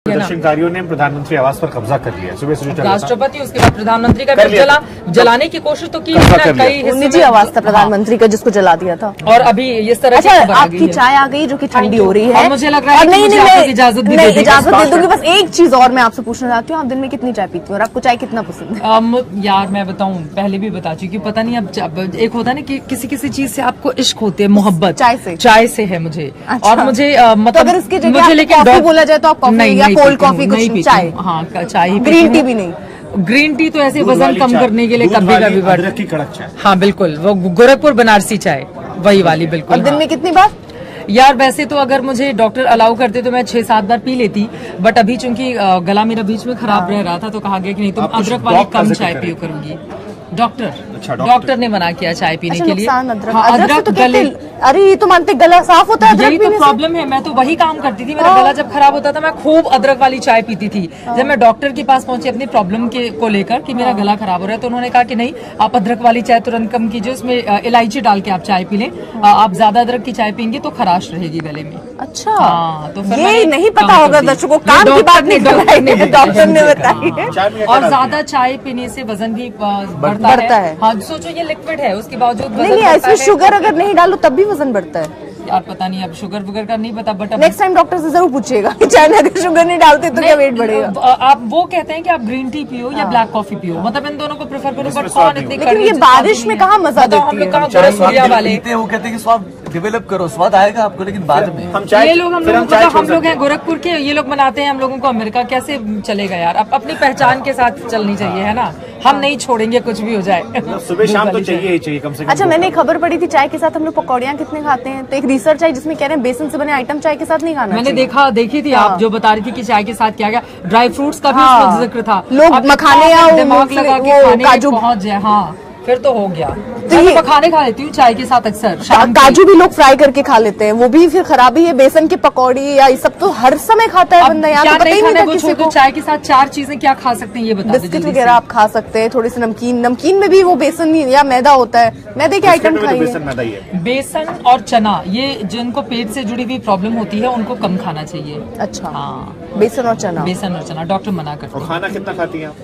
प्रदर्शनकारियों ने प्रधानमंत्री आवास पर कब्जा कर लिया सुबह से। राष्ट्रपति उसके बाद प्रधानमंत्री का जलाने की कोशिश तो की, कई निजी आवास था प्रधानमंत्री का जिसको जला दिया था। और अभी इस तरह आपकी चाय आ गई जो कि ठंडी हो रही है, मुझे लग रहा है इजाजत दे दूंगी। बस एक चीज और मैं आपसे पूछना चाहती हूँ, आप दिन में कितनी चाय पीती हो और आपको चाय कितना पसंद है? यार मैं बताऊं, पहले भी बता चुकी, पता नहीं अब एक होता है ना कि किसी किसी चीज से आपको इश्क होती है, मोहब्बत चाय से है मुझे। और मुझे मतलब अगर इसके जगह मुझे लेकिन बोला जाए तो आप कॉफी या कोल्ड कॉफी कुछ चाय? हाँ चाय, ग्रीन टी भी नहीं? ग्रीन टी तो ऐसे वजन कम करने के लिए कभी कभी अदरक की कड़क चाय। हाँ बिल्कुल, वो गोरखपुर बनारसी चाय वही वाली बिल्कुल। और दिन में कितनी बार? यार वैसे तो अगर मुझे डॉक्टर अलाउ करते तो मैं 6-7 बार पी लेती, बट अभी चूंकि गला मेरा बीच में खराब रह रहा था तो कहा गया कि नहीं तुम अदरक वाली कम चाय पियो करूंगी। डॉक्टर ने मना किया चाय पीने के लिए। अदरक तो गले, अरे ये तो मानते गला साफ होता है। यही तो प्रॉब्लम है, मैं तो वही काम करती थी, मेरा गला जब खराब होता था मैं खूब अदरक वाली चाय पीती थी। जब मैं डॉक्टर के पास पहुंची अपनी प्रॉब्लम को लेकर कि मेरा गला खराब हो रहा है, तो उन्होंने कहा कि नहीं आप अदरक वाली चाय तुरंत कम कीजिए, उसमें इलायची डाल के आप चाय पी लें, आप ज्यादा अदरक की चाय पियेंगे तो खराश रहेगी गले में। अच्छा हाँ, तो ये नहीं पता होगा दर्शकों, काम की बात नहीं, डॉक्टर ने बताई। और ज्यादा चाय पीने से वजन भी बढ़ता है। हाँ सोचो ये लिक्विड है, उसके बावजूद नहीं इसमें शुगर अगर नहीं डालो तब भी वजन बढ़ता है। यार पता नहीं, अब शुगर वुगर का नहीं पता, बट नेक्स्ट टाइम डॉक्टर से जरूर पूछिएगा कि चाय में अगर शुगर नहीं डालते तो क्या वेट बढ़ेगा। आप वो कहते हैं कि आप ग्रीन टी पियो या ब्लैक कॉफी पियो, मतलब इन दोनों को प्रेफर करो, बट कौन इतनी लेकिन ये बारिश में कहाँ मजा देती है? हम लोग कहाँ वाले वो कहते हैं कि स्वाद डेवलप करो, स्वाद आएगा आपको, लेकिन बाद में ये लोग हम लोग हैं गोरखपुर के, ये लोग बनाते हैं हम लोगों को अमेरिका, कैसे चलेगा यार? अब अपनी पहचान के साथ चलनी चाहिए, है ना? हम नहीं छोड़ेंगे कुछ भी हो जाए, सुबह शाम तो चाहिए कम से कम। अच्छा मैंने खबर पड़ी थी चाय के साथ हम लोग पकौड़ियाँ कितने खाते हैं, तो एक रिसर्च आई जिसमें कह रहे हैं बेसन से बने आइटम चाय के साथ नहीं खाना। मैंने देखी थी आप जो बता रही थी कि चाय के साथ क्या क्या ड्राई फ्रूट्स का भी उसमें जिक्र था, लोग मखाने या दिमाग लगा के खाने काजू पहुंच जाए, हाँ फिर तो हो गया। तो मैं मखाने खा लेती हूँ चाय के साथ अक्सर, काजू भी लोग फ्राई करके खा लेते हैं, वो भी फिर खराबी है। बेसन की पकौड़ी या ये सब तो हर समय खाता है बंदा, यहाँ तो पता ही नहीं था किसी को। चाय के साथ 4 चीजें क्या खा सकते हैं ये बता दीजिए। बिस्किट वगैरह आप खा सकते हैं, थोड़ी सी नमकीन में भी वो बेसन या मैदा होता है, मैदे के आइटम खाइए। बेसन और चना, ये जिनको पेट से जुड़ी हुई प्रॉब्लम होती है उनको कम खाना चाहिए। अच्छा हाँ, बेसन और चना डॉक्टर मना करते हैं। खाना कितना खाती हैं?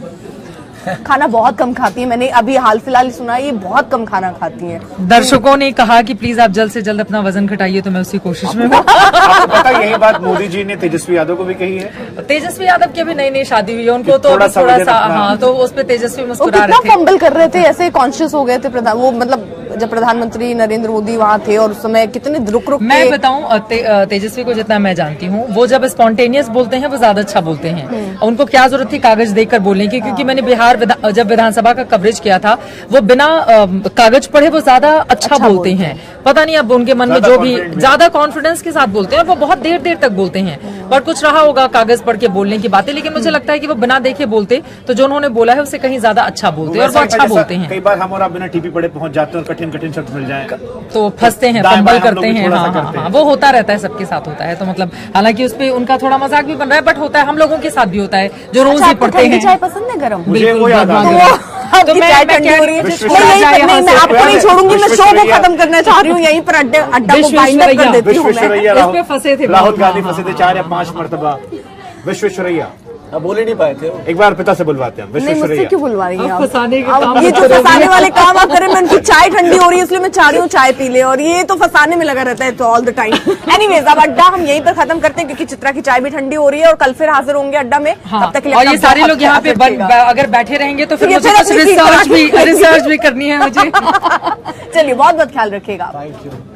खाना बहुत कम खाती है, मैंने अभी हाल फिलहाल सुना है ये बहुत कम खाना खाती हैं। दर्शकों ने कहा कि प्लीज आप जल्द से जल्द अपना वजन घटाइए, तो मैं उसी कोशिश में हूँ। आपको पता यही बात मोदी जी ने तेजस्वी यादव को भी कही है? तेजस्वी यादव की अभी नई शादी हुई है, उनको तो थोड़ा सा हाँ, तो उस पर तेजस्वी मुस्कुरा रहे थे, फंबल कर रहे थे, ऐसे कॉन्शियस हो गए थे वो, मतलब जब प्रधानमंत्री नरेंद्र मोदी वहाँ थे और उस समय कितने रुक मैं बताऊं तेजस्वी को जितना मैं जानती हूँ, वो जब स्पॉन्टेनियस बोलते हैं वो ज्यादा अच्छा बोलते हैं। उनको क्या जरूरत थी कागज देकर बोलने की, क्योंकि मैंने बिहार जब विधानसभा का कवरेज किया था, वो बिना कागज पढ़े वो ज्यादा अच्छा बोलते हैं। पता नहीं अब उनके मन में जो भी ज्यादा कॉन्फिडेंस के साथ बोलते हैं, और वो बहुत देर तक बोलते हैं, पर कुछ रहा होगा कागज पढ़ के बोलने की बातें, लेकिन मुझे लगता है कि वो बिना देखे बोलते तो जो उन्होंने बोला है उससे कहीं ज्यादा अच्छा बोलते हैं, और वो अच्छा बोलते हैं। कई बार हम और आप बिना टीवी पढ़े पहुंच जाते हैं और कठिन शब्द मिल जाए तो फंसते हैं, फंबल करते हैं। हाँ, वो होता रहता है, सबके साथ होता है। तो मतलब हालांकि उस पे उनका थोड़ा मजाक भी बन रहा है, बट होता है, हम लोगों के साथ भी होता है जो रोज ही पढ़ते हैं। चाय पसंद है गरम? बिल्कुल, तो मैं ठंडी हो रही है, मैं आपको नहीं छोड़ूंगी, मैं शो को खत्म करना चाह रही हूँ, यहीं पर अड्डा को वाइंड अप कर देती हूँ। इस पे फंसे थे राहुल गांधी, फंसे थे 4 या 5 मरतबा। विश्वेश्वरैया अब बोल ही नहीं पाए थे, एक बार पिता से बुलवाते हैं। मुझसे क्यों बुलवा रही हैं आप? फंसाने के काम, ये जो फंसाने वाले काम आप करें, मैं उनकी चाय ठंडी हो रही है इसलिए मैं चाह रही हूँ चाय पी ले, और ये तो फंसाने में लगा रहता है तो ऑल द टाइम। एनीवेज अब अड्डा हम यहीं पर खत्म करते हैं, क्योंकि चित्रा की चाय भी ठंडी हो रही है और कल फिर हाजिर होंगे अड्डा में। तब तक और ये सारे लोग यहाँ पे अगर बैठे रहेंगे तो फिर मुझे रिसर्च भी करनी है मुझे। चलिए, बहुत बहुत ख्याल रखिएगा।